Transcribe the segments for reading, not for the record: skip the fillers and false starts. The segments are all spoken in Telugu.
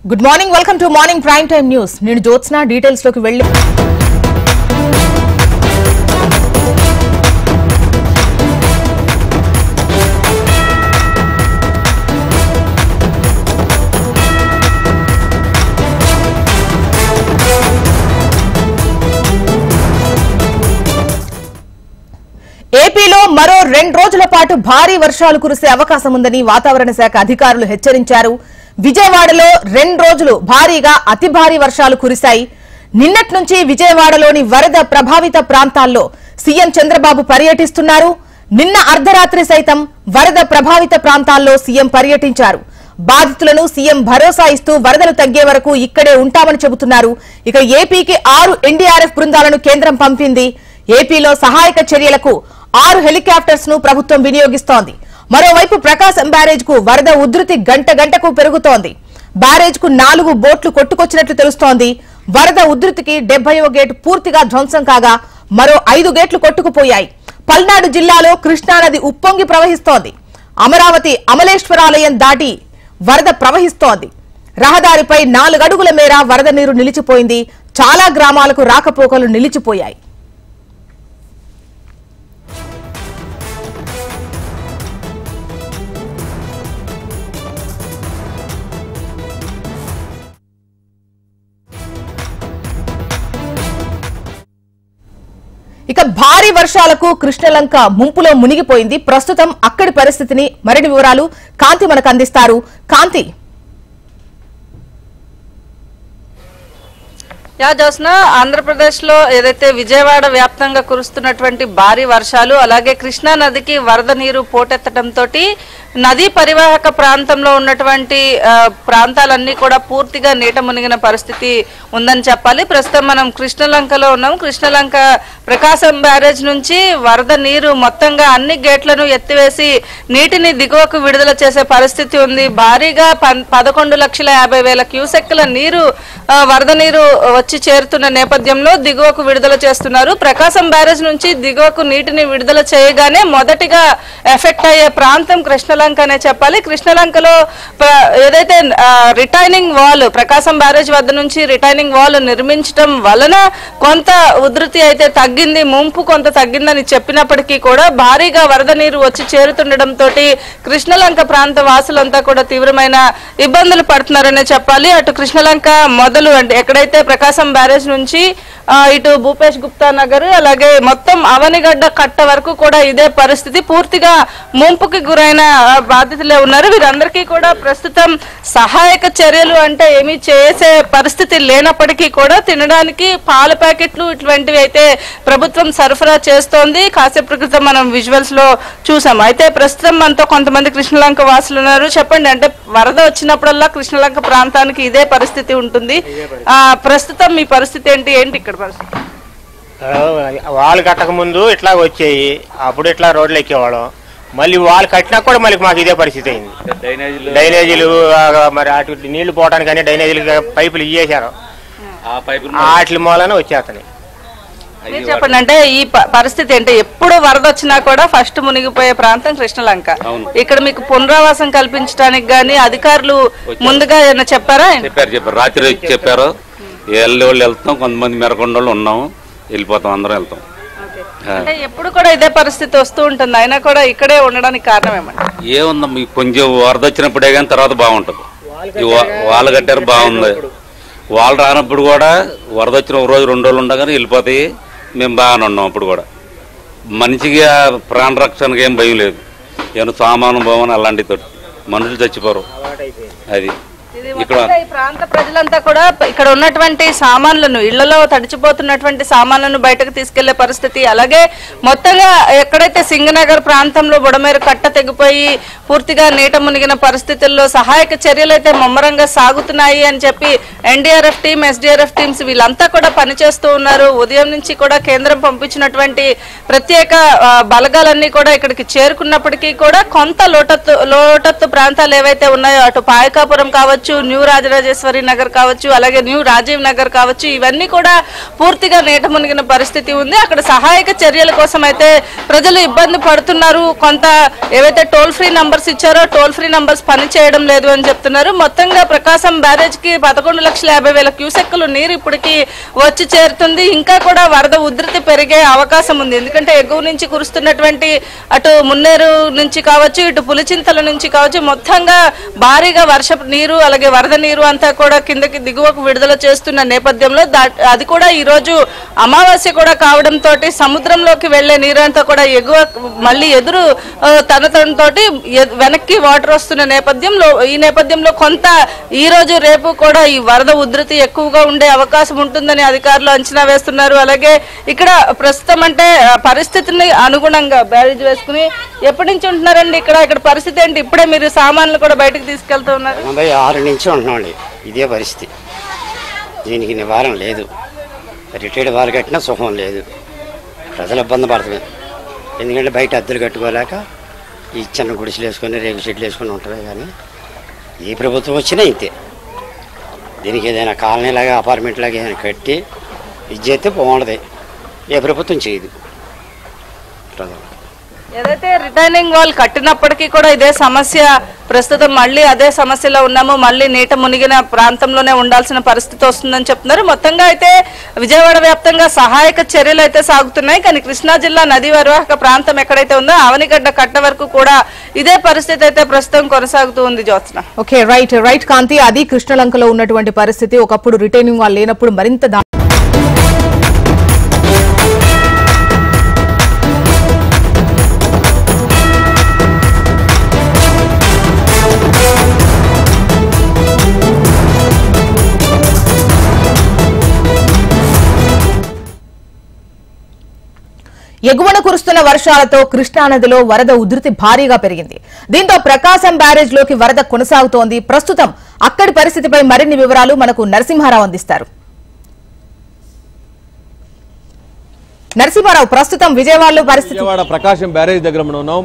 Good morning, welcome to morning prime time news. నేను జ్యోత్స్న. డీటెయిల్స్ లోకి వెళ్ళి ఏపీలో మరో 2 రోజుల పాటు భారీ వర్షాలు కురిసే అవకాశం ఉందని వాతావరణ శాఖ అధికారులు హెచ్చరించారు. విజయవాడలో 2 రోజులు భారీగా అతి భారీ వర్షాలు కురిశాయి. నిన్నటి నుంచి విజయవాడలోని వరద ప్రభావిత ప్రాంతాల్లో సీఎం చంద్రబాబు పర్యటిస్తున్నారు. నిన్న అర్ధరాత్రి సైతం వరద ప్రభావిత ప్రాంతాల్లో సీఎం పర్యటించారు. బాధితులను సీఎం భరోసా ఇస్తూ వరదలు తగ్గే వరకు ఇక్కడే ఉంటామని చెబుతున్నారు. ఇక ఏపీకి 6 ఎన్డీఆర్ఎఫ్ బృందాలను కేంద్రం పంపింది. ఏపీలో సహాయక చర్యలకు 6 హెలికాప్టర్స్ ను ప్రభుత్వం వినియోగిస్తోంది. మరోవైపు ప్రకాశం బ్యారేజ్ కు వరద ఉధృతి గంట గంటకు పెరుగుతోంది. బ్యారేజ్ కు 4 బోట్లు కొట్టుకొచ్చినట్లు తెలుస్తోంది. వరద ఉధృతికి 70వ గేటు పూర్తిగా ధ్వంసం కాగా మరో 5 గేట్లు కొట్టుకుపోయాయి. పల్నాడు జిల్లాలో కృష్ణానది ఉప్పొంగి ప్రవహిస్తోంది. అమరావతి అమలేశ్వరాలయం దాటి వరద ప్రవహిస్తోంది. రహదారిపై 4 అడుగుల మేర వరద నీరు నిలిచిపోయింది. చాలా గ్రామాలకు రాకపోకలు నిలిచిపోయాయి. ఇక భారీ వర్షాలకు కృష్ణలంక ముంపులో మునిగిపోయింది. ప్రస్తుతం అక్కడి పరిస్థితిని మరిన్ని వివరాలు కాంతి మనకు అందిస్తారు. కాంతి. జ్యోత్స్న, ఆంధ్రప్రదేశ్ లో ఏదైతే విజయవాడ వ్యాప్తంగా కురుస్తున్నటువంటి భారీ వర్షాలు అలాగే కృష్ణా నదికి వరద నీరు పోటెత్తడంతో నదీ పరివాహక ప్రాంతంలో ఉన్నటువంటి ప్రాంతాలన్నీ కూడా పూర్తిగా నీట మునిగిన పరిస్థితి ఉందని చెప్పాలి. ప్రస్తుతం మనం కృష్ణలంకలో ఉన్నాం. కృష్ణలంక ప్రకాశం బ్యారేజ్ నుంచి వరద నీరు మొత్తంగా అన్ని గేట్లను ఎత్తివేసి నీటిని దిగువకు విడుదల చేసే పరిస్థితి ఉంది. భారీగా 11,50,000 క్యూసెక్కుల నీరు వరద నీరు వచ్చి చేరుతున్న నేపథ్యంలో దిగువకు విడుదల చేస్తున్నారు. ప్రకాశం బ్యారేజ్ నుంచి దిగువకు నీటిని విడుదల చేయగానే మొదటిగా ఎఫెక్ట్ అయ్యే ప్రాంతం కృష్ణలంక అనే చెప్పాలి. కృష్ణలంకలో ఏదైతే రిటైనింగ్ వాల్ ప్రకాశం బ్యారేజ్ వద్ద నుంచి రిటైనింగ్ వాల్ నిర్మించడం వలన కొంత ఉధృతి అయితే తగ్గింది, ముంపు కొంత తగ్గిందని చెప్పినప్పటికీ కూడా భారీగా వరద నీరు వచ్చి చేరుతుండటంతో కృష్ణలంక ప్రాంత వాసులంతా కూడా తీవ్రమైన ఇబ్బందులు పడుతున్నారనే చెప్పాలి. అటు కృష్ణలంక మొదలు అంటే ఎక్కడైతే ప్రకాశం బ్యారేజ్ నుంచి ఇటు భూపేష్ గుప్తా నగర్ అలాగే మొత్తం అవనిగడ్డ కట్ట వరకు కూడా ఇదే పరిస్థితి. పూర్తిగా ముంపుకి గురైన బాధితులే ఉన్నారు. వీరందరికీ కూడా ప్రస్తుతం సహాయక చర్యలు అంటే ఏమీ చేసే పరిస్థితి లేనప్పటికీ కూడా తినడానికి పాల ప్యాకెట్లు ఇటువంటివి అయితే ప్రభుత్వం సరఫరా చేస్తోంది. కాసేపు క్రితం మనం విజువల్స్ లో చూసాం. అయితే ప్రస్తుతం మనతో కొంతమంది కృష్ణలంక వాసులు ఉన్నారు. చెప్పండి, అంటే వరద వచ్చినప్పుడల్లా కృష్ణలంక ప్రాంతానికి ఇదే పరిస్థితి ఉంటుంది. ప్రస్తుతం మీ పరిస్థితి ఏంటి ఇక్కడ పరిస్థితి? వాళ్ళు కట్టక ముందు ఇట్లా వచ్చేయి, అప్పుడు ఇట్లా రోడ్లు ఎక్కేవాళ్ళం. మళ్ళీ వాళ్ళు కట్టినా కూడా మళ్ళీ మాకు ఇదే పరిస్థితి అయింది. డ్రైనేజీలు మరి అటు నీళ్లు పోవడానికి అని డ్రైనేజీలు పైపులు ఇయ్యేశారు. వాటి మూలన వచ్చేస్తాయి. చెప్పండి, అంటే ఈ పరిస్థితి అంటే ఎప్పుడు వరద వచ్చినా కూడా ఫస్ట్ మునిగిపోయే ప్రాంతం కృష్ణలంక. ఇక్కడ మీకు పునరావాసం కల్పించడానికి గానీ అధికారులు ముందుగా ఏమైనా చెప్పారా? చెప్పారు. రాత్రి చెప్పారు. వాళ్ళు వెళ్తాం, కొంతమంది మెరకొండోళ్ళు ఉన్నాము, వెళ్ళిపోతాం, అందరం వెళ్తాం. అంటే ఎప్పుడు కూడా ఇదే పరిస్థితి వస్తూ ఉంటుంది, అయినా కూడా ఇక్కడే ఉండడానికి కారణం ఏమంటే ఏముందా, మీకు కొంచెం వరద వచ్చినప్పుడే కానీ తర్వాత బాగుంటుంది. వాళ్ళు కట్టారు బాగుంది. వాళ్ళు రానప్పుడు కూడా వరద వచ్చిన 1 రోజు 2 రోజులు ఉండగానే వెళ్ళిపోతాయి. మేము బాగానే ఉన్నాం. అప్పుడు కూడా మనిషిగా ప్రాణ రక్షణకి ఏం భయం లేదు. ఏమైనా సామాను భవనం అలాంటితో మనుషులు చచ్చిపోరు. అది ఇక్కడ ఈ ప్రాంత ప్రజలంతా కూడా ఇక్కడ ఉన్నటువంటి సామాన్లను ఇళ్లలో తడిచిపోతున్నటువంటి సామాన్లను బయటకు తీసుకెళ్లే పరిస్థితి. అలాగే మొత్తంగా ఎక్కడైతే సింగనగర్ ప్రాంతంలో బుడమేరు కట్ట తెగిపోయి పూర్తిగా నీట మునిగిన పరిస్థితుల్లో సహాయక చర్యలు అయితే ముమ్మరంగా సాగుతున్నాయి అని చెప్పి ఎన్డీఆర్ఎఫ్ టీం, ఎస్డీఆర్ఎఫ్ టీమ్స్ వీళ్ళంతా కూడా పనిచేస్తూ ఉన్నారు. ఉదయం నుంచి కూడా కేంద్రం పంపించినటువంటి ప్రత్యేక బలగాలన్నీ కూడా ఇక్కడికి చేరుకున్నప్పటికీ కూడా కొంత లోతత్తు ప్రాంతాలు ఏవైతే ఉన్నాయో అటు పాయకాపురం కావచ్చు, కావచ్చు, న్యూ రాజరాజేశ్వరి నగర్ కావచ్చు, అలాగే న్యూ రాజీవ్ నగర్ కావచ్చు, ఇవన్నీ కూడా పూర్తిగా నీట మునిగిన పరిస్థితి ఉంది. అక్కడ సహాయక చర్యల కోసం అయితే ప్రజలు ఇబ్బంది పడుతున్నారు. కొంత ఏవైతే టోల్ ఫ్రీ నంబర్స్ ఇచ్చారో టోల్ ఫ్రీ నంబర్స్ పని చేయడం లేదు అని చెప్తున్నారు. మొత్తంగా ప్రకాశం బ్యారేజ్ కి 11,50,000 క్యూసెక్కులు నీరు ఇప్పటికి వచ్చి చేరుతుంది. ఇంకా కూడా వరద ఉధృతి పెరిగే అవకాశం ఉంది. ఎందుకంటే ఎగువ నుంచి కురుస్తున్నటువంటి అటు మున్నేరు నుంచి కావచ్చు, ఇటు పులిచింతల నుంచి కావచ్చు, మొత్తంగా భారీగా వర్షపు నీరు అలాగే వరద నీరు అంతా కూడా కిందకి దిగువకు విడుదల చేస్తున్న నేపథ్యంలో అది కూడా ఈ రోజు అమావాస్య కూడా కావడంతో సముద్రంలోకి వెళ్లే నీరు అంతా కూడా ఎగువ మళ్ళీ ఎదురు తనతో వెనక్కి వాటర్ వస్తున్న నేపథ్యంలో కొంత ఈ రోజు రేపు కూడా ఈ వరద ఉధృతి ఎక్కువగా ఉండే అవకాశం ఉంటుందని అధికారులు అంచనా వేస్తున్నారు. అలాగే ఇక్కడ ప్రస్తుతం అంటే పరిస్థితిని అనుగుణంగా బ్యారేజ్ వేసుకుని ఎప్పటి నుంచి ఉంటున్నారండి ఇక్కడ పరిస్థితి ఏంటి? ఇప్పుడే మీరు సామాన్లు కూడా బయటకు తీసుకెళ్తూ ఉన్నారు. 86 నుంచి ఉంటున్నామండి. ఇదే పరిస్థితి. దీనికి నివారణ లేదు. రిటైర్డ్ వాళ్ళు కట్టినా సుఖం లేదు. ప్రజలు ఇబ్బంది పడుతుంది. ఎందుకంటే బయట అద్దెలు కట్టుకోలేక ఈ చిన్న గుడిసెలు వేసుకొని రేగు షెడ్లు వేసుకొని ఉంటుంది. కానీ ఏ ప్రభుత్వం వచ్చినా ఇంతే. దీనికి ఏదైనా కాలనీలాగా అపార్ట్మెంట్ లాగా ఏదైనా కట్టి ఇది చేస్తే బాగుంటుంది. ఏ ప్రభుత్వం చేయదు. ప్రజలు ఏదైతే రిటైనింగ్ వాల్ కట్టినప్పటికీ కూడా ఇదే సమస్య. ప్రస్తుతం మళ్ళీ అదే సమస్యలో ఉన్నాము. మళ్ళీ నీట మునిగిన ప్రాంతంలోనే ఉండాల్సిన పరిస్థితి వస్తుందని చెప్తున్నారు. మొత్తంగా అయితే విజయవాడ వ్యాప్తంగా సహాయక చర్యలు అయితే సాగుతున్నాయి. కానీ కృష్ణా జిల్లా నదీ నిర్వాహక ప్రాంతం ఎక్కడైతే ఉందో ఆవనిగడ్డ కట్ట వరకు కూడా ఇదే పరిస్థితి అయితే ప్రస్తుతం కొనసాగుతూ ఉంది. జ్యోత్స్న. Okay, right Kanthi. అది కృష్ణలంకలో ఉన్నటువంటి పరిస్థితి. ఒకప్పుడు రిటైనింగ్ వాల్ లేనప్పుడు మరింత ఎగువన కురుస్తున్న వర్షాలతో కృష్ణానదిలో వరద ఉధృతి భారీగా పెరిగింది. దీంతో ప్రకాశం బ్యారేజ్ లోకి వరద కొనసాగుతోంది. ప్రస్తుతం అక్కడి పరిస్థితిపై మరిన్ని వివరాలు మనకు నరసింహారావు అందిస్తారు. నరసింహారావు, ప్రస్తుతం విజయవాడలో పరిస్థితి. ప్రకాశం బ్యారేజ్ దగ్గర మనం ఉన్నాం.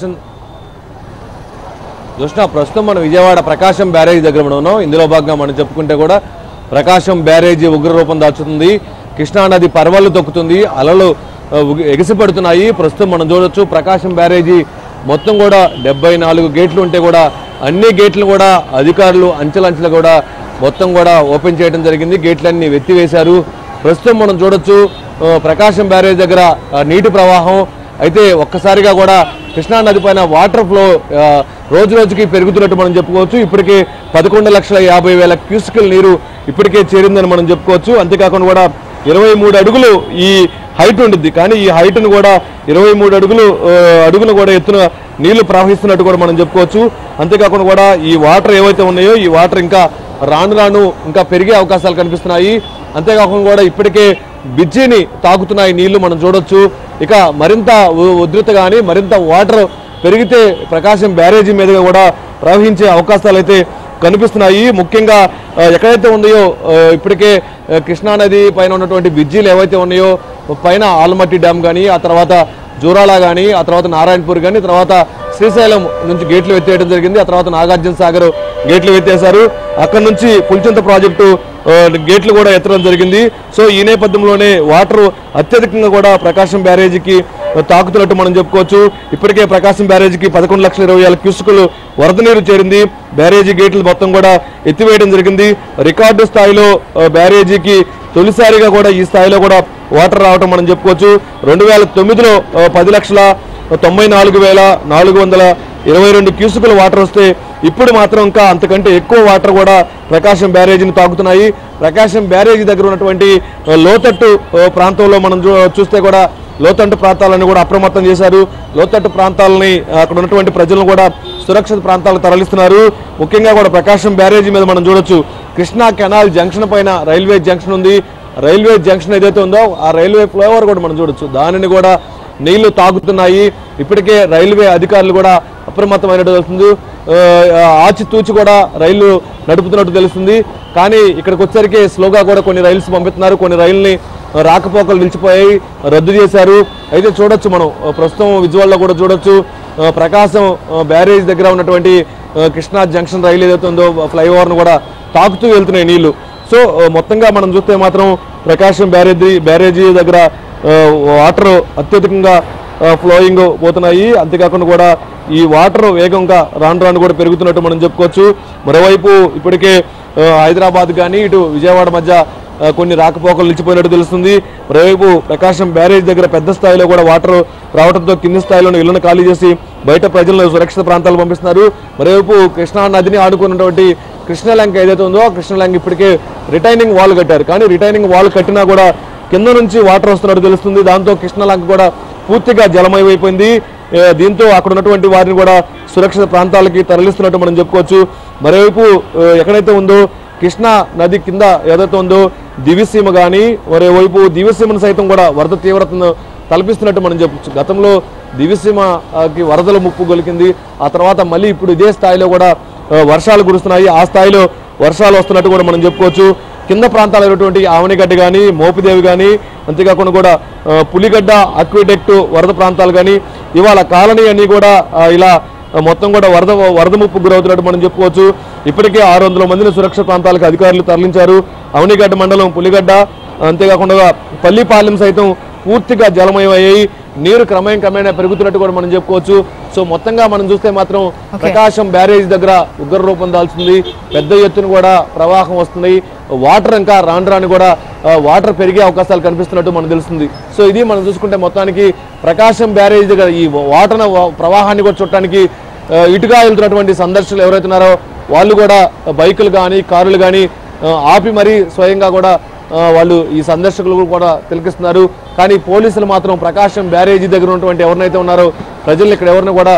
ప్రస్తుతం మనం విజయవాడ ప్రకాశం బ్యారేజ్ దగ్గర మనం ఉన్నాం. ఇందులో భాగంగా మనం చెప్పుకుంటే కూడా ప్రకాశం బ్యారేజీ ఉగ్రరూపం దాచుతుంది. కృష్ణానది పర్వాలు తొక్కుతుంది. అలలు ఎగిసిపడుతున్నాయి. ప్రస్తుతం మనం చూడొచ్చు ప్రకాశం బ్యారేజీ మొత్తం కూడా 74 గేట్లు ఉంటే కూడా అన్ని గేట్లు కూడా అధికారులు అంచెలంచెలు కూడా మొత్తం కూడా ఓపెన్ చేయడం జరిగింది. గేట్లన్నీ వెత్తివేశారు. ప్రస్తుతం మనం చూడొచ్చు ప్రకాశం బ్యారేజ్ దగ్గర నీటి ప్రవాహం అయితే ఒక్కసారిగా కూడా కృష్ణానది పైన వాటర్ ఫ్లో రోజు రోజుకి పెరుగుతున్నట్టు మనం చెప్పుకోవచ్చు. ఇప్పటికే 11,50,000 క్యూసెక్కుల నీరు ఇప్పటికే చేరిందని మనం చెప్పుకోవచ్చు. అంతేకాకుండా కూడా 23 అడుగులు ఈ హైట్ ఉంటుంది. కానీ ఈ హైట్ను కూడా 23 అడుగులు కూడా ఎత్తున నీళ్లు ప్రవహిస్తున్నట్టు కూడా మనం చెప్పుకోవచ్చు. అంతేకాకుండా కూడా ఈ వాటర్ ఏవైతే ఉన్నాయో ఈ వాటర్ ఇంకా రాను ఇంకా పెరిగే అవకాశాలు కనిపిస్తున్నాయి. అంతేకాకుండా కూడా ఇప్పటికే బ్రిడ్జిని తాకుతున్నాయి నీళ్లు మనం చూడొచ్చు. ఇక మరింత ఉధృత కానీ మరింత వాటర్ పెరిగితే ప్రకాశం బ్యారేజీ మీదుగా కూడా ప్రవహించే అవకాశాలు అయితే కనిపిస్తున్నాయి. ముఖ్యంగా ఎక్కడైతే ఉన్నాయో ఇప్పటికే కృష్ణానది పైన ఉన్నటువంటి బ్రిడ్జీలు ఏవైతే ఉన్నాయో పైన ఆల్మట్టి డ్యామ్ కానీ, ఆ తర్వాత జూరాల కానీ, ఆ తర్వాత నారాయణపూర్ కానీ, తర్వాత శ్రీశైలం నుంచి గేట్లు ఎత్తేయడం జరిగింది. ఆ తర్వాత నాగార్జున సాగర్ గేట్లు ఎత్తేశారు. అక్కడి నుంచి పులిచింత ప్రాజెక్టు గేట్లు కూడా ఎత్తడం జరిగింది. సో ఈ నేపథ్యంలోనే వాటర్ అత్యధికంగా కూడా ప్రకాశం బ్యారేజీకి తాకుతున్నట్టు మనం చెప్పుకోవచ్చు. ఇప్పటికే ప్రకాశం బ్యారేజీకి 11,20,000 క్యూసెక్కులు వరద నీరు చేరింది. బ్యారేజీ గేట్లు మొత్తం కూడా ఎత్తివేయడం జరిగింది. రికార్డు స్థాయిలో బ్యారేజీకి తొలిసారిగా కూడా ఈ స్థాయిలో కూడా వాటర్ రావడం మనం చెప్పుకోవచ్చు. 2009లో 10,94,422 క్యూసెక్కుల వాటర్ వస్తే ఇప్పుడు మాత్రం ఇంకా అంతకంటే ఎక్కువ వాటర్ కూడా ప్రకాశం బ్యారేజీని తాకుతున్నాయి. ప్రకాశం బ్యారేజీ దగ్గర ఉన్నటువంటి లోతట్టు ప్రాంతంలో మనం చూస్తే కూడా లోతట్టు ప్రాంతాలను కూడా అప్రమత్తం చేశారు. లోతట్టు ప్రాంతాలని అక్కడ ఉన్నటువంటి ప్రజలను కూడా సురక్షిత ప్రాంతాలకు తరలిస్తున్నారు. ముఖ్యంగా కూడా ప్రకాశం బ్యారేజీ మీద మనం చూడొచ్చు కృష్ణా కెనాల్ జంక్షన్ పైన రైల్వే జంక్షన్ ఉంది. రైల్వే జంక్షన్ ఏదైతే ఉందో ఆ రైల్వే ఫ్లైఓవర్ కూడా మనం చూడొచ్చు. దానిని కూడా నీళ్లు తాగుతున్నాయి. ఇప్పటికే రైల్వే అధికారులు కూడా అప్రమత్తమైనట్టు తెలుస్తుంది. ఆచితూచి కూడా రైళ్లు నడుపుతున్నట్టు తెలుస్తుంది. కానీ ఇక్కడికి వచ్చేసరికి స్లోగా కూడా కొన్ని రైల్స్ పంపిస్తున్నారు. కొన్ని రైళ్ళని రాకపోకలు నిలిచిపోయాయి, రద్దు చేశారు. అయితే చూడొచ్చు మనం ప్రస్తుతం విజువల్లో కూడా చూడొచ్చు ప్రకాశం బ్యారేజ్ దగ్గర ఉన్నటువంటి కృష్ణా జంక్షన్ రైలు ఏదైతే ఉందో ఫ్లైఓవర్ను కూడా తాకుతూ వెళ్తున్నాయి నీళ్లు. సో మొత్తంగా మనం చూస్తే మాత్రం ప్రకాశం బ్యారేజీ దగ్గర వాటర్ అత్యధికంగా ఫ్లోయింగ్ పోతున్నాయి. అంతేకాకుండా కూడా ఈ వాటర్ వేగంగా రాను కూడా పెరుగుతున్నట్టు మనం చెప్పుకోవచ్చు. మరోవైపు ఇప్పటికే హైదరాబాద్ కానీ ఇటు విజయవాడ మధ్య కొన్ని రాకపోకలు నిలిచిపోయినట్టు తెలుస్తుంది. మరోవైపు ప్రకాశం బ్యారేజ్ దగ్గర పెద్ద స్థాయిలో కూడా వాటర్ రావడంతో కింది స్థాయిలోని ఇళ్లను ఖాళీ చేసి బయట ప్రజలను సురక్షిత ప్రాంతాలు పంపిస్తున్నారు. మరోవైపు కృష్ణా నదిని ఆడుకున్నటువంటి కృష్ణలంక ఏదైతే ఉందో కృష్ణలంక ఇప్పటికే రిటైనింగ్ వాల్ కట్టారు. కానీ రిటైనింగ్ వాల్ కట్టినా కూడా కింద నుంచి వాటర్ వస్తున్నట్టు తెలుస్తుంది. దాంతో కృష్ణలంక కూడా పూర్తిగా జలమయమైపోయింది. దీంతో అక్కడ ఉన్నటువంటి వారిని కూడా సురక్షిత ప్రాంతాలకి తరలిస్తున్నట్టు మనం చెప్పుకోవచ్చు. మరోవైపు ఎక్కడైతే ఉందో కృష్ణా నది కింద ఏదైతే ఉందో దివిసీమ కానీ మరోవైపు దివిసీమను సైతం కూడా వరద తీవ్రతను తలపిస్తున్నట్టు మనం చెప్పచ్చు. గతంలో దివిసీమకి వరదల ముప్పు గొలికింది. ఆ తర్వాత మళ్ళీ ఇప్పుడు ఇదే స్థాయిలో కూడా వర్షాలు కురుస్తున్నాయి. ఆ స్థాయిలో వర్షాలు వస్తున్నట్టు కూడా మనం చెప్పుకోవచ్చు. కింద ప్రాంతాలైనటువంటి ఆవనిగడ్డ కానీ మోపిదేవి కానీ అంతేకాకుండా కూడా పులిగడ్డ అక్విడెక్ట్ వరద ప్రాంతాలు కానీ ఇవాళ కాలనీ అన్నీ కూడా ఇలా మొత్తం కూడా వరద ముప్పు గురవుతున్నట్టు మనం చెప్పుకోవచ్చు. ఇప్పటికే 600 మందిని సురక్షిత ప్రాంతాలకు అధికారులు తరలించారు. అవనిగడ్డ మండలం పులిగడ్డ అంతేకాకుండా పల్లిపాలెం సైతం పూర్తిగా జలమయమయ్యాయి. నీరు క్రమేణా పెరుగుతున్నట్టు కూడా మనం చెప్పుకోవచ్చు. సో మొత్తంగా మనం చూస్తే మాత్రం ప్రకాశం బ్యారేజ్ దగ్గర ఉగ్ర రూపం దాల్చుంది. పెద్ద ఎత్తున కూడా ప్రవాహం వస్తుంది. వాటర్ ఇంకా రాను కూడా వాటర్ పెరిగే అవకాశాలు కనిపిస్తున్నట్టు మనకు తెలుస్తుంది. సో ఇది మనం చూసుకుంటే మొత్తానికి ప్రకాశం బ్యారేజ్ దగ్గర ఈ వాటర్ ప్రవాహాన్ని కూడా చూడటానికి ఇటుగా వెళ్తున్నటువంటి సందర్శకులు ఎవరైతే ఉన్నారో వాళ్ళు కూడా బైకులు కానీ కారులు కానీ ఆపి మరీ స్వయంగా కూడా వాళ్ళు ఈ సందర్శకులు కూడా తిలకిస్తున్నారు. కానీ పోలీసులు మాత్రం ప్రకాశం బ్యారేజీ దగ్గర ఉన్నటువంటి ఎవరినైతే ఉన్నారో ప్రజలు ఇక్కడ ఎవరిని కూడా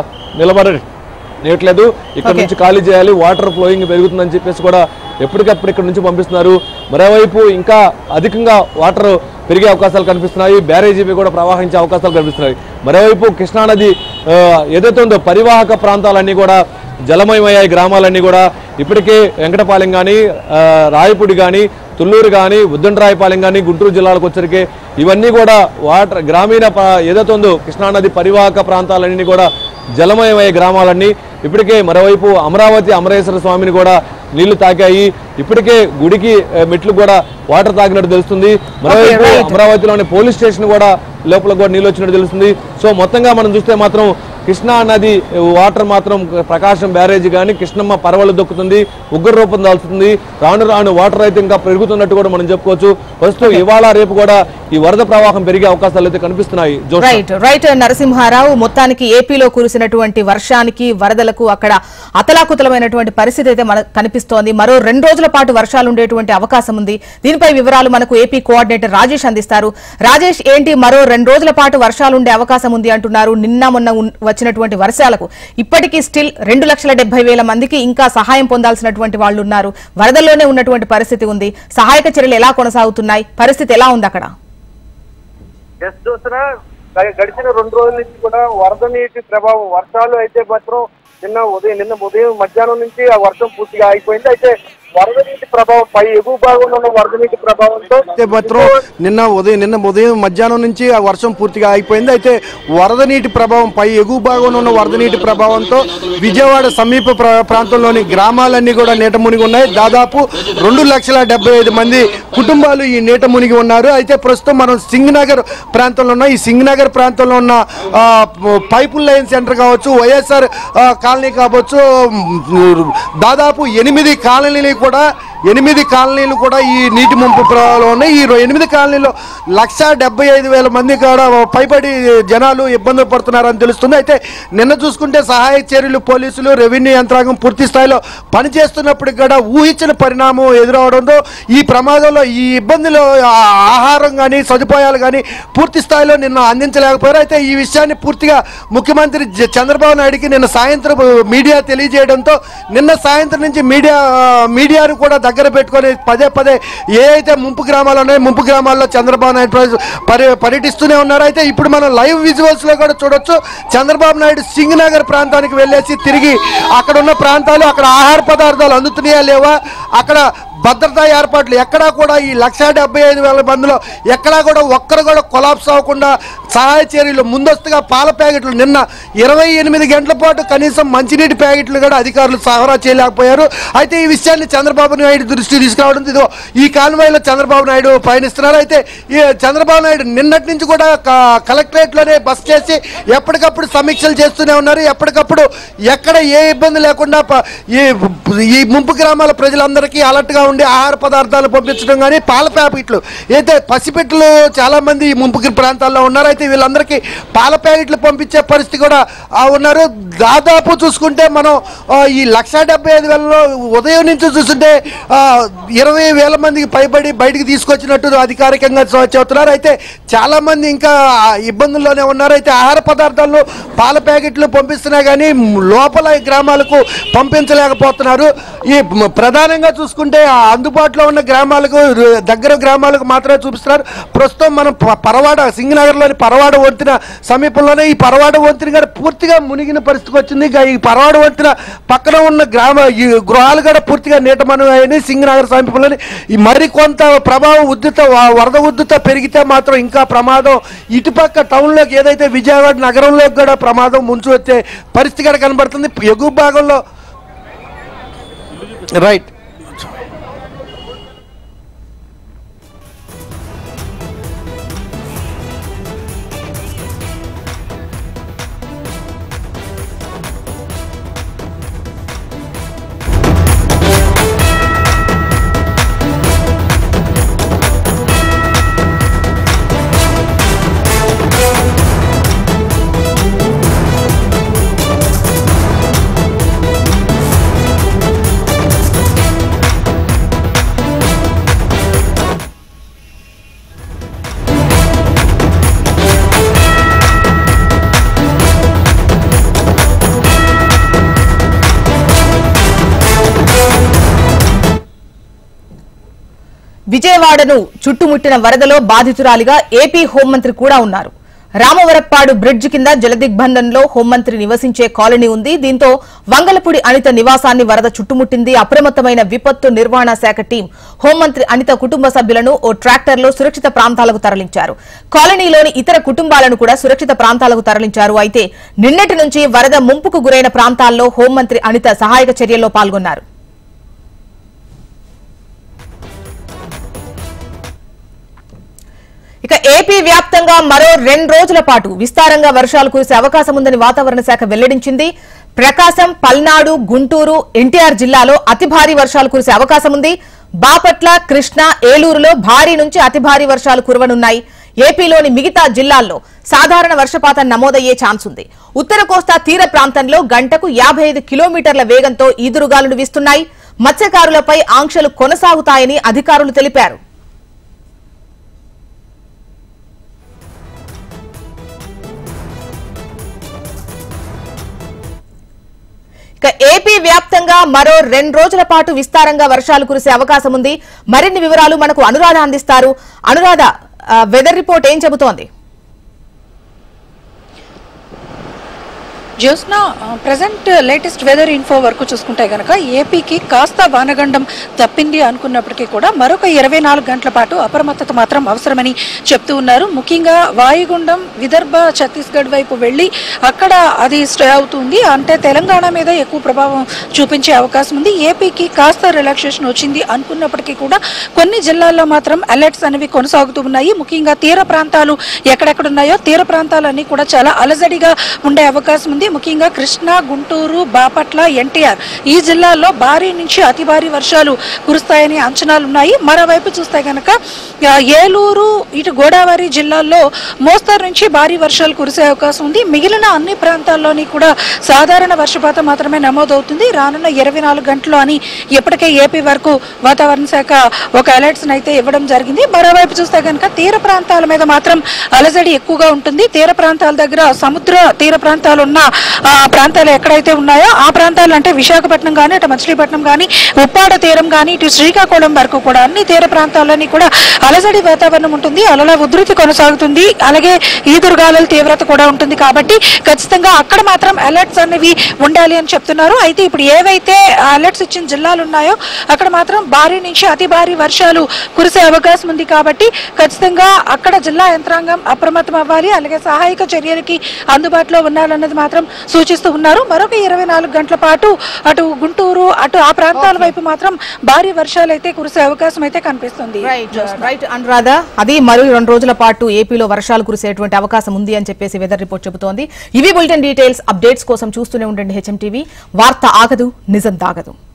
నిలబడట్లేదు. ఇక్కడ నుంచి ఖాళీ చేయాలి, వాటర్ ఫ్లోయింగ్ పెరుగుతుందని చెప్పేసి కూడా ఎప్పటికప్పుడు ఇక్కడ నుంచి పంపిస్తున్నారు. మరోవైపు ఇంకా అధికంగా వాటర్ పెరిగే అవకాశాలు కనిపిస్తున్నాయి. బ్యారేజీపై కూడా ప్రవాహించే అవకాశాలు కనిపిస్తున్నాయి. మరోవైపు కృష్ణానది ఏదైతే ఉందో పరివాహక ప్రాంతాలన్నీ కూడా జలమయమయ్యాయి. గ్రామాలన్నీ కూడా ఇప్పటికే వెంకటపాలెం కానీ రాయపూడి కానీ తుళ్ళూరు కానీ ఉద్దండరాయపాలెం కానీ గుంటూరు జిల్లాలకు వచ్చరికి ఇవన్నీ కూడా వాటర్ గ్రామీణ ఏదైతే ఉందో కృష్ణానది పరివాహక ప్రాంతాలన్నీ కూడా జలమయమయ్యే గ్రామాలన్నీ ఇప్పటికే. మరోవైపు అమరావతి అమరేశ్వర స్వామిని కూడా నీళ్లు తాకాయి. ఇప్పటికే గుడికి మెట్లు కూడా వాటర్ తాకినట్టు తెలుస్తుంది. మరోవైపు అమరావతిలోని పోలీస్ స్టేషన్ కూడా లోపల కూడా నీళ్ళు వచ్చినట్టు తెలుస్తుంది. సో మొత్తంగా మనం చూస్తే మాత్రం కృష్ణా నది వాటర్ మాత్రం ప్రకాశం బ్యారేజీ కానీ కృష్ణమ్మ పరవలు దొక్కుతుంది, ఉగ్ర రూపం దాల్చుతుంది. రాను వాటర్ అయితే ఇంకా పెరుగుతున్నట్టు కూడా మనం చెప్పుకోవచ్చు. ప్రస్తుతం ఇవాళ రేపు కూడా ఈ వరద ప్రవాహం పెరిగే అవకాశాలు అయితే కనిపిస్తున్నాయి. రైట్ నరసింహారావు, మొత్తానికి ఏపీలో కురిసినటువంటి వర్షానికి వరదలకు అక్కడ అతలాకుతలమైనటువంటి పరిస్థితి అయితే మనకు కనిపిస్తోంది. మరో 2 రోజుల పాటు వర్షాలు ఉండేటువంటి అవకాశం ఉంది. దీనిపై వివరాలు మనకు ఏపీ కోఆర్డినేటర్ రాజేష్ అందిస్తారు. రాజేష్, ఏంటి మరో 2 రోజుల పాటు వర్షాలు ఉండే అవకాశం ఉంది అంటున్నారు. నిన్న మొన్న వచ్చినటువంటి వర్షాలకు ఇప్పటికీ స్టిల్ 2,70,000 మందికి ఇంకా సహాయం పొందాల్సినటువంటి వాళ్ళు ఉన్నారు. వరదల్లోనే ఉన్నటువంటి పరిస్థితి ఉంది. సహాయక చర్యలు ఎలా కొనసాగుతున్నాయి? పరిస్థితి ఎలా ఉంది అక్కడ? గడిచిన 2 రోజుల నుంచి కూడా వరద నీటి ప్రభావం వర్షాలు అయితే మాత్రం నిన్న ఉదయం మధ్యాహ్నం నుంచి ఆ వర్షం పూర్తిగా ఆగిపోయింది. అయితే వరద నీటి ప్రభావం పై ఎగువ భాగంలో ఉన్న వరద నీటి ప్రభావంతో మాత్రం నిన్న ఉదయం మధ్యాహ్నం నుంచి ఆ వర్షం పూర్తిగా ఆగిపోయింది. అయితే వరద నీటి ప్రభావం పై ఎగువ భాగంలో ఉన్న వరద నీటి ప్రభావంతో విజయవాడ సమీప ప్రాంతంలోని గ్రామాలన్నీ కూడా నీట మునిగి ఉన్నాయి. దాదాపు 2,75,000 మంది కుటుంబాలు ఈ నీట మునిగి ఉన్నారు. అయితే ప్రస్తుతం మనం సింగనగర్ ప్రాంతంలో ఉన్న ఈ సింగనగర్ ప్రాంతంలో ఉన్న పైపు లైన్ సెంటర్ కావచ్చు, వైఎస్ఆర్ కాలనీ కావచ్చు, దాదాపు 8 కాలనీలు కూడా ఈ నీటి ముంపు ప్రభావంలో ఉన్నాయి. ఈ 8 కాలనీలో 1,75,000 మంది కూడా పైబడి జనాలు ఇబ్బందులు పడుతున్నారని తెలుస్తుంది. అయితే నిన్న చూసుకుంటే సహాయ చర్యలు పోలీసులు రెవెన్యూ యంత్రాంగం పూర్తి స్థాయిలో పనిచేస్తున్నప్పటికీ కూడా ఊహించిన పరిణామం ఎదురవడంతో ఈ ప్రమాదంలో ఈ ఇబ్బందులు ఆహారం కానీ సదుపాయాలు కానీ పూర్తి స్థాయిలో నిన్న అందించలేకపోయారు. అయితే ఈ విషయాన్ని పూర్తిగా ముఖ్యమంత్రి చంద్రబాబు నాయుడికి నిన్న సాయంత్రం మీడియా తెలియజేయడంతో నిన్న సాయంత్రం నుంచి మీడియాను కూడా దగ్గర పెట్టుకొని పదే ఏ అయితే ముంపు గ్రామాలు ఉన్నాయో ముంపు గ్రామాల్లో చంద్రబాబు నాయుడు పర్యటిస్తూనే ఉన్నారు. అయితే ఇప్పుడు మనం లైవ్ విజువల్స్ లో కూడా చూడొచ్చు. చంద్రబాబు నాయుడు సింగనగర్ ప్రాంతానికి వెళ్ళేసి తిరిగి అక్కడ ఉన్న ప్రాంతాలు అక్కడ ఆహార పదార్థాలు అందుతున్నాయా లేవా, అక్కడ భద్రతా ఏర్పాట్లు ఎక్కడా కూడా ఈ 1,75,000 మందిలో ఎక్కడా కూడా ఒక్కరు కూడా కొలాప్స్ అవ్వకుండా సహాయ చర్యలు ముందస్తుగా పాల ప్యాకెట్లు నిన్న 28 గంటల పాటు కనీసం మంచినీటి ప్యాకెట్లు కూడా అధికారులు సరఫరా చేయలేకపోయారు. అయితే ఈ విషయాన్ని చంద్రబాబు నాయుడు దృష్టి తీసుకురావడం ఇదిగో ఈ కాన్వాయ్లో చంద్రబాబు నాయుడు పయనిస్తున్నారు. అయితే ఈ చంద్రబాబు నాయుడు నిన్నటి నుంచి కూడా కలెక్టరేట్లోనే బస్ చేసి ఎప్పటికప్పుడు సమీక్షలు చేస్తూనే ఉన్నారు. ఎప్పటికప్పుడు ఎక్కడ ఏ ఇబ్బంది లేకుండా ఈ ముంపు గ్రామాల ప్రజలందరికీ అలర్ట్గా ఉండి ఆహార పదార్థాలు పంపించడం కానీ పాల ప్యాకెట్లు అయితే పసిపెట్లు చాలామంది ఈ ముంపు ప్రాంతాల్లో ఉన్నారు. అయితే వీళ్ళందరికీ పాల ప్యాకెట్లు పంపించే పరిస్థితి కూడా ఉన్నారు. దాదాపు చూసుకుంటే మనం ఈ 1,75,000లో ఉదయం నుంచి చూస్తుంటే 20,000 మందికి పైబడి బయటికి తీసుకొచ్చినట్టు అధికారికంగా చెబుతున్నారు. అయితే చాలామంది ఇంకా ఇబ్బందుల్లోనే ఉన్నారు. అయితే ఆహార పదార్థాలు పాల ప్యాకెట్లు పంపిస్తున్నా కానీ లోపల గ్రామాలకు పంపించలేకపోతున్నారు. ఈ ప్రధానంగా చూసుకుంటే అందుబాటులో ఉన్న గ్రామాలకు దగ్గర గ్రామాలకు మాత్రమే చూపిస్తున్నారు. ప్రస్తుతం మనం పరవాడ సింగనగర్లోని పరవాడ వంతెన సమీపంలోనే ఈ పరవాడ వంతెన కూడా పూర్తిగా మునిగిన పరిస్థితికి వచ్చింది. ఈ పరవాడ వంతెన పక్కన ఉన్న ఈ గృహాలు కూడా పూర్తిగా నీటమనుగాయని సింగనగర్ సమీపంలోని ఈ మరికొంత ప్రభావం వరద ఉద్ధృత పెరిగితే మాత్రం ఇంకా ప్రమాదం ఇటుపక్క టౌన్లోకి ఏదైతే విజయవాడ నగరంలోకి కూడా ప్రమాదం ముంచు వచ్చే పరిస్థితి కూడా కనబడుతుంది. ఎగువ భాగంలో రైట్ విజయవాడను చుట్టుముట్టిన వరదలో బాధితురాలిగా ఏపీ హోంమంత్రి కూడా ఉన్నారు. రామవరప్పాడు బ్రిడ్జ్ కింద జలదిగ్బంధంలో హోంమంత్రి నివసించే కాలనీ ఉంది. దీంతో వంగలపూడి అనిత నివాసాన్ని వరద చుట్టుముట్టింది. అప్రమత్తమైన విపత్తు నిర్వహణ శాఖ టీం హోంమంత్రి అనిత కుటుంబ సభ్యులను ఓ ట్రాక్టర్లో సురక్షిత ప్రాంతాలకు తరలించారు. కాలనీలోని ఇతర కుటుంబాలను కూడా సురక్షిత ప్రాంతాలకు తరలించారు. అయితే నిన్నటి నుంచి వరద ముంపుకు గురైన ప్రాంతాల్లో హోంమంత్రి అనిత సహాయక చర్యల్లో పాల్గొన్నారు. ఇక ఏపీ వ్యాప్తంగా మరో 2 రోజుల పాటు విస్తారంగా వర్షాలు కురిసే అవకాశం ఉందని వాతావరణ శాఖ వెల్లడించింది. ప్రకాశం, పల్నాడు, గుంటూరు, ఎన్టీఆర్ జిల్లాలో అతి భారీ వర్షాలు కురిసే అవకాశం ఉంది. బాపట్ల, కృష్ణా, ఏలూరులో భారీ నుంచి అతి భారీ వర్షాలు కురవనున్నాయి. ఏపీలోని మిగతా జిల్లాల్లో సాధారణ వర్షపాతం నమోదయ్యే ఛాన్స్ ఉంది. ఉత్తర కోస్తా తీర ప్రాంతంలో గంటకు 55 కిలోమీటర్ల వేగంతో ఈదురుగాలులు వీస్తున్నాయి. మత్స్యకారులపై ఆంక్షలు కొనసాగుతాయని అధికారులు తెలిపారు. ఏపీ వ్యాప్తంగా మరో 2 రోజుల పాటు విస్తారంగా వర్షాలు కురిసే అవకాశం ఉంది. మరిన్ని వివరాలు మనకు అనురాధ అందిస్తారు. అనురాధ, వెదర్ రిపోర్ట్ ఏం చెబుతోంది? Jyotsna, present latest weather info వరకు చూసుకుంటే కనుక ఏపీకి కాస్త వానగండం తప్పింది అనుకున్నప్పటికీ కూడా మరొక 24 గంటల పాటు అప్రమత్తత మాత్రం అవసరమని చెప్తూ ఉన్నారు. ముఖ్యంగా వాయుగుండం విదర్భ, ఛత్తీస్గఢ్ వైపు వెళ్ళి అక్కడ అది స్టే అవుతుంది. అంటే తెలంగాణ మీద ఎక్కువ ప్రభావం చూపించే అవకాశం ఉంది. ఏపీకి కాస్త రిలాక్సేషన్ వచ్చింది అనుకున్నప్పటికీ కూడా కొన్ని జిల్లాల్లో మాత్రం అలర్ట్స్ అనేవి కొనసాగుతూ ఉన్నాయి. ముఖ్యంగా తీర ప్రాంతాలు ఎక్కడెక్కడ ఉన్నాయో తీర ప్రాంతాలన్నీ కూడా చాలా అలజడిగా ఉండే అవకాశం ఉంది. ముఖ్యంగా కృష్ణా, గుంటూరు, బాపట్ల, ఎన్టీఆర్ ఈ జిల్లాల్లో భారీ నుంచి అతి భారీ వర్షాలు కురుస్తాయని అంచనాలున్నాయి. మరోవైపు చూస్తే కనుక ఏలూరు, ఇటు గోదావరి జిల్లాల్లో మోస్తరు నుంచి భారీ వర్షాలు కురిసే అవకాశం ఉంది. మిగిలిన అన్ని ప్రాంతాల్లోని కూడా సాధారణ వర్షపాతం మాత్రమే నమోదవుతుంది రానున్న 24 గంటలు అని ఇప్పటికే ఏపీ వరకు వాతావరణ శాఖ ఒక అలర్ట్స్ అయితే ఇవ్వడం జరిగింది. మరోవైపు చూస్తే కనుక తీర ప్రాంతాల మీద మాత్రం అలజడి ఎక్కువగా ఉంటుంది. తీర ప్రాంతాల దగ్గర సముద్ర తీర ప్రాంతాలు ఉన్న ప్రాంతాలు ఎక్కడైతే ఉన్నాయో ఆ ప్రాంతాలు అంటే విశాఖపట్నం కానీ అటు మచిలీపట్నం కానీ ఉప్పాడ తీరం కానీ ఇటు శ్రీకాకుళం వరకు కూడా అన్ని తీర ప్రాంతాల్లోని కూడా అలజడి వాతావరణం ఉంటుంది, అలల ఉధృతి కొనసాగుతుంది, అలాగే ఈదురుగాలుల తీవ్రత కూడా ఉంటుంది. కాబట్టి ఖచ్చితంగా అక్కడ మాత్రం అలర్ట్స్ అనేవి ఉండాలి అని చెప్తున్నారు. అయితే ఇప్పుడు ఏవైతే అలర్ట్స్ ఇచ్చిన జిల్లాలు ఉన్నాయో అక్కడ మాత్రం భారీ నుంచి అతి భారీ వర్షాలు కురిసే అవకాశం ఉంది. కాబట్టి ఖచ్చితంగా అక్కడ జిల్లా యంత్రాంగం అప్రమత్తం అవ్వాలి, అలాగే సహాయక చర్యలకి అందుబాటులో ఉండాలన్నది మాత్రం సూచిస్తూ ఉన్నారు. మరొక 24 గంటల పాటు అటు గుంటూరు అటు ఆ ప్రాంతాల వైపు మాత్రం భారీ వర్షాలు అయితే కురిసే అవకాశం అయితే కనిపిస్తుంది. రైట్ అనురాధ, అది మరో 2 రోజుల పాటు ఏపీలో వర్షాలు కురిసేటువంటి అవకాశం ఉంది అని చెప్పేసి వెదర్ రిపోర్ట్ చెబుతోంది. ఇవి బులెటిన్ డీటెయిల్స్. అప్డేట్స్ కోసం చూస్తూనే ఉండండి హెచ్ఎం టీవీ. వార్త ఆగదు, నిజం దాగదు.